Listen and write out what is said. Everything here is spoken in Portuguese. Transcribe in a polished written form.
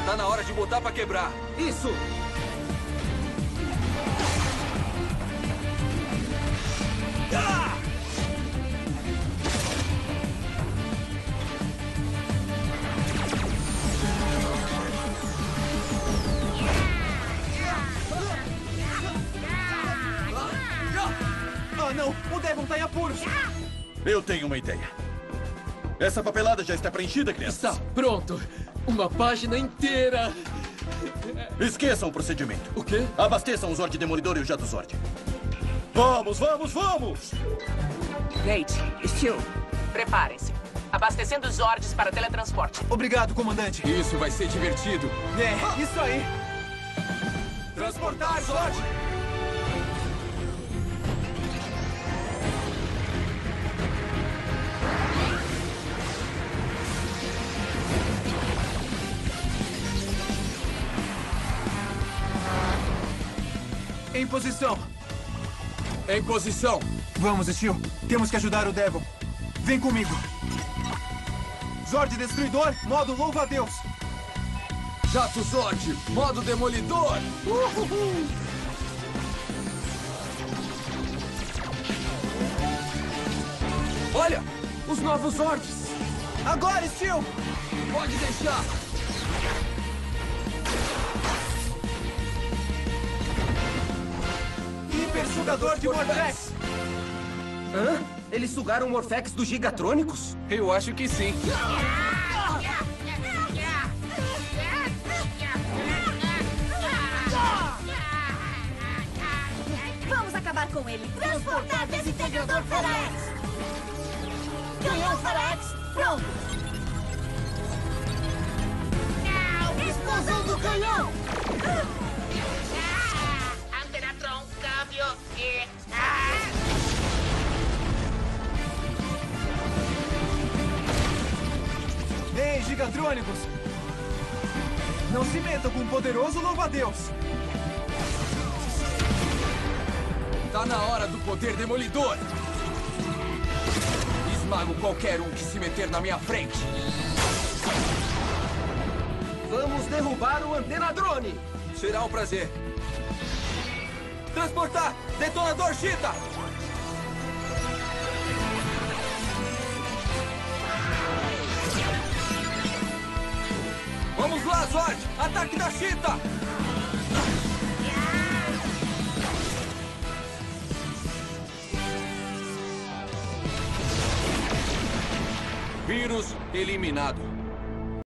Tá na hora de botar pra quebrar. Isso! Ah! Ah, não! O Devon tá em apuros! Eu tenho uma ideia. Essa papelada já está preenchida, crianças? Está pronto. Uma página inteira. Esqueçam o procedimento. O quê? Abasteçam o Zord Demolidor e o Jato Zord. Vamos, vamos, vamos! Nate, Steel, preparem-se. Abastecendo os Zords para teletransporte. Obrigado, comandante! Isso vai ser divertido. É, isso aí! Transportar, Zord! Em posição! Em posição. Vamos, Steel. Temos que ajudar o Devon. Vem comigo. Zord Destruidor, modo louva-a-Deus. Jato Zord, modo demolidor. Olha! Os novos Zords! Agora, Steel! Pode deixar! Hiper Sugador de Morphex! Hã? Eles sugaram o Morphex dos Gigatrônicos? Eu acho que sim. Vamos acabar com ele. Transportar desintegrador Ferax. Canhão Ferax, pronto. Explosão do canhão. Antenatron, câmbio e... Ei, Gigatrônicos! Não se metam com o poderoso louva-a-Deus! Tá na hora do poder demolidor. Esmago qualquer um que se meter na minha frente. Vamos derrubar o Antenadrone! Será um prazer. Transportar! Detonador Cheetah! Vamos lá, Zord! Ataque da Cheetah! Vírus eliminado.